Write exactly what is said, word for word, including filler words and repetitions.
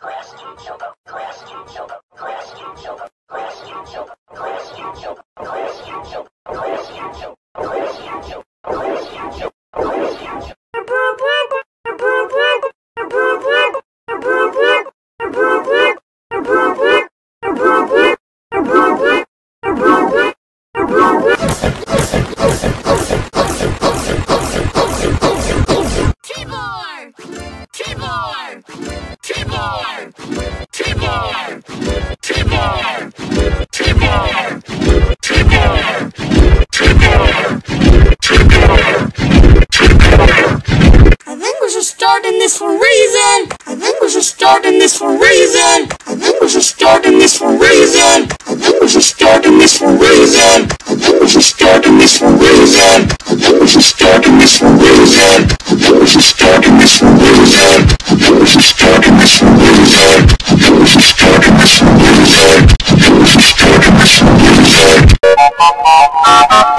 Starting this for a reason. I think we're just starting this for a reason. I think we're just starting this for a reason. I think we're just starting this for a reason. I think we're just starting this for a reason. I think we're just starting this for a reason. I think we're just starting this for a reason. I think we're just starting this for a reason. I think we're just starting this for a reason. I think we're just starting this for a reason.